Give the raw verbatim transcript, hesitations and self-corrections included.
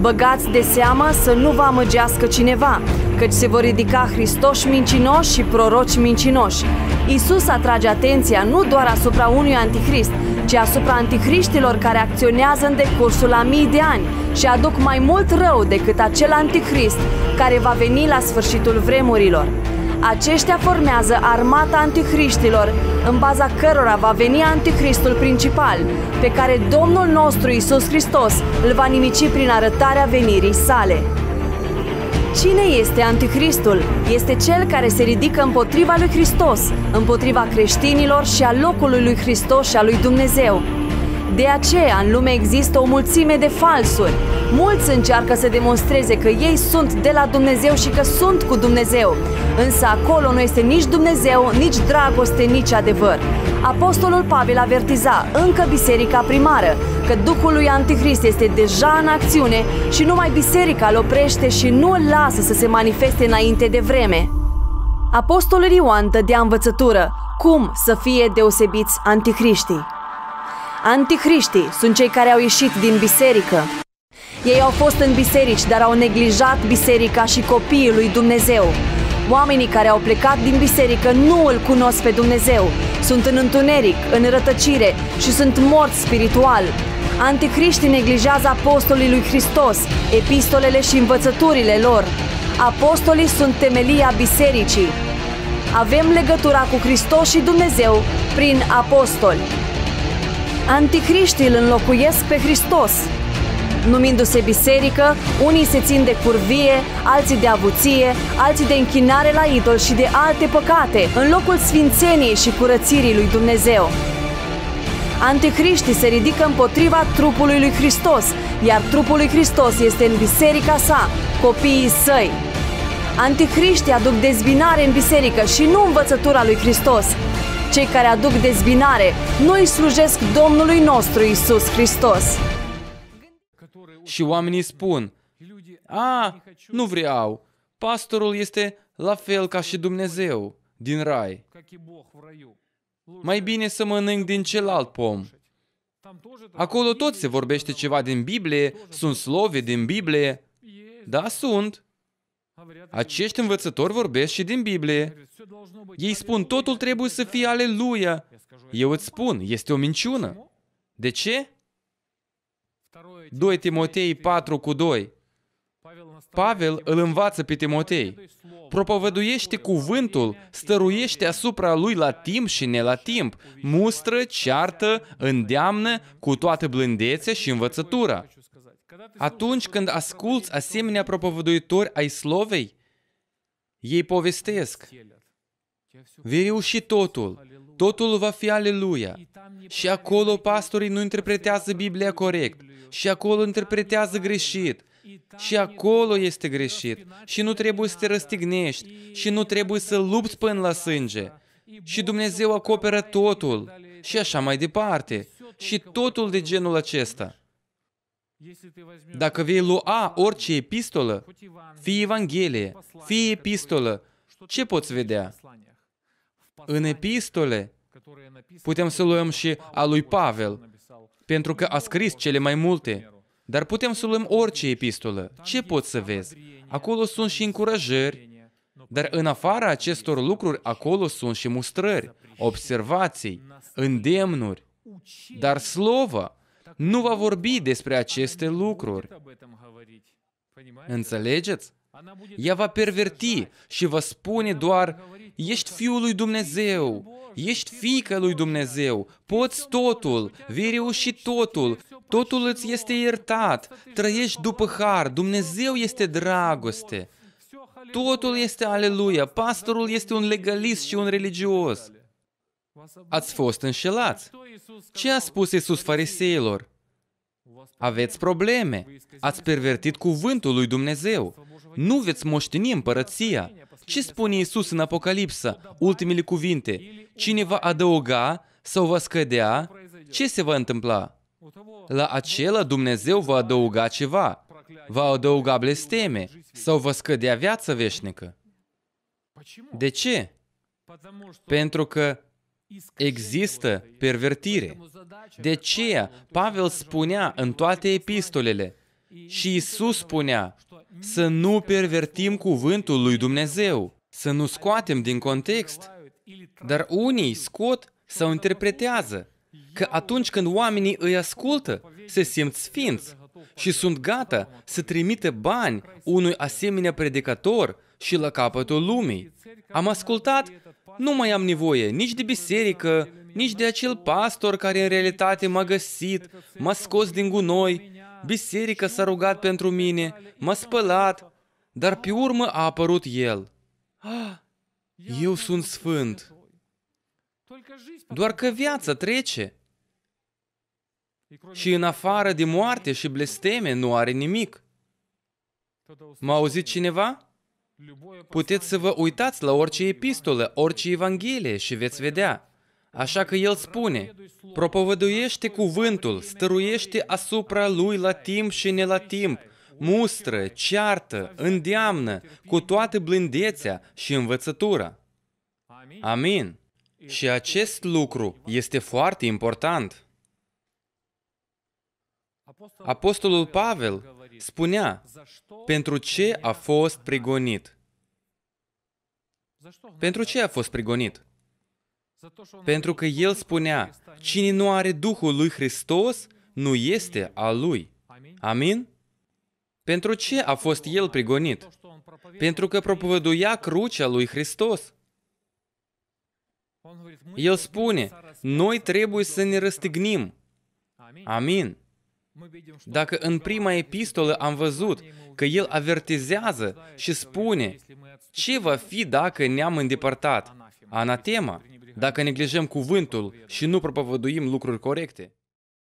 Băgați de seamă să nu vă amăgească cineva, căci se vor ridica Hristoși mincinoși și proroci mincinoși. Iisus atrage atenția nu doar asupra unui antichrist, ci asupra antichriștilor care acționează în decursul a mii de ani și aduc mai mult rău decât acel antichrist care va veni la sfârșitul vremurilor. Aceștia formează armata antichriștilor, în baza cărora va veni antichristul principal, pe care Domnul nostru Iisus Hristos îl va nimici prin arătarea venirii sale. Cine este antichristul? Este cel care se ridică împotriva lui Hristos, împotriva creștinilor și a locului lui Hristos și a lui Dumnezeu. De aceea, în lume există o mulțime de falsuri. Mulți încearcă să demonstreze că ei sunt de la Dumnezeu și că sunt cu Dumnezeu. Însă acolo nu este nici Dumnezeu, nici dragoste, nici adevăr. Apostolul Pavel avertiza încă biserica primară că Duhul lui Antichrist este deja în acțiune și numai biserica îl oprește și nu îl lasă să se manifeste înainte de vreme. Apostolul Ioan dădea învățătură cum să fie deosebiți antichriștii. Antichriștii sunt cei care au ieșit din biserică. Ei au fost în biserici, dar au neglijat biserica și copiii lui Dumnezeu. Oamenii care au plecat din biserică nu îl cunosc pe Dumnezeu. Sunt în întuneric, în rătăcire și sunt morți spiritual. Antichriștii neglijează apostolii lui Hristos, epistolele și învățăturile lor. Apostolii sunt temelia bisericii. Avem legătura cu Hristos și Dumnezeu prin apostoli. Antichriștii îl înlocuiesc pe Hristos. Numindu-se biserică, unii se țin de curvie, alții de avuție, alții de închinare la idol și de alte păcate, în locul sfințeniei și curățirii lui Dumnezeu. Antichriștii se ridică împotriva trupului lui Hristos, iar trupul lui Hristos este în biserica sa, copiii săi. Antichriștii aduc dezbinare în biserică și nu învățătura lui Hristos. Cei care aduc dezbinare nu îi slujesc Domnului nostru Iisus Hristos. Și oamenii spun: a, nu vreau, pastorul este la fel ca și Dumnezeu din rai. Mai bine să mănânc din celălalt pom. Acolo tot se vorbește ceva din Biblie, sunt slove din Biblie. Da, sunt. Acești învățători vorbesc și din Biblie. Ei spun totul trebuie să fie aleluia. Eu îți spun, este o minciună. De ce? doi Timotei patru cu doi. Pavel îl învață pe Timotei. Propovăduiește cuvântul, stăruiește asupra lui la timp și ne la timp, mustră, ceartă, îndeamnă cu toată blândețea și învățătura. Atunci când asculți asemenea propovăduitori ai slovei, ei povestesc: vei reuși totul, totul va fi aleluia. Și acolo pastorii nu interpretează Biblia corect, și acolo interpretează greșit, și acolo este greșit, și nu trebuie să te răstignești, și nu trebuie să lupți până la sânge, și Dumnezeu acoperă totul, și așa mai departe, și totul de genul acesta. Dacă vei lua orice epistolă, fie Evanghelie, fie epistolă, ce poți vedea? În epistole putem să luăm și a lui Pavel, pentru că a scris cele mai multe, dar putem să luăm orice epistolă. Ce poți să vezi? Acolo sunt și încurajări, dar în afara acestor lucruri, acolo sunt și mustrări, observații, îndemnuri. Dar slova nu va vorbi despre aceste lucruri. Înțelegeți? Ea va perverti și va spune doar: ești Fiul lui Dumnezeu, ești fiica lui Dumnezeu, poți totul, vei reuși totul, totul îți este iertat, trăiești după har, Dumnezeu este dragoste, totul este aleluia, pastorul este un legalist și un religios. Ați fost înșelați. Ce a spus Iisus fariseilor? Aveți probleme, ați pervertit cuvântul lui Dumnezeu, nu veți moșteni împărăția. Ce spune Iisus în Apocalipsa, ultimele cuvinte? Cine va adăuga sau va scădea, ce se va întâmpla? La acela Dumnezeu va adăuga ceva, va adăuga blesteme sau va scădea viața veșnică. De ce? Pentru că există pervertire. De aceea, Pavel spunea în toate epistolele: Și Iisus spunea să nu pervertim cuvântul lui Dumnezeu, să nu scoatem din context. Dar unii scot sau interpretează că atunci când oamenii îi ascultă, se simt sfinți și sunt gata să trimită bani unui asemenea predicator și la capătul lumii. Am ascultat, nu mai am nevoie nici de biserică, nici de acel pastor care în realitate m-a găsit, m-a scos din gunoi, biserica s-a rugat pentru mine, m-a spălat, dar pe urmă a apărut el. Ah, eu sunt sfânt. Doar că viața trece. Și în afară de moarte și blesteme nu are nimic. M-a auzit cineva? Puteți să vă uitați la orice epistolă, orice evanghelie și veți vedea. Așa că el spune, propovăduiește cuvântul, stăruiește asupra lui la timp și ne la timp, mustră, ceartă, îndeamnă, cu toată blândețea și învățătura. Amin. Și acest lucru este foarte important. Apostolul Pavel spunea, pentru ce a fost prigonit? Pentru ce a fost prigonit? Pentru că el spunea, cine nu are Duhul lui Hristos, nu este al lui. Amin? Pentru ce a fost el prigonit? Pentru că propovăduia crucea lui Hristos. El spune, noi trebuie să ne răstignim. Amin. Dacă în prima epistolă am văzut că el avertizează și spune, ce va fi dacă ne-am îndepărtat? Anatema, dacă neglijăm cuvântul și nu propovăduim lucruri corecte.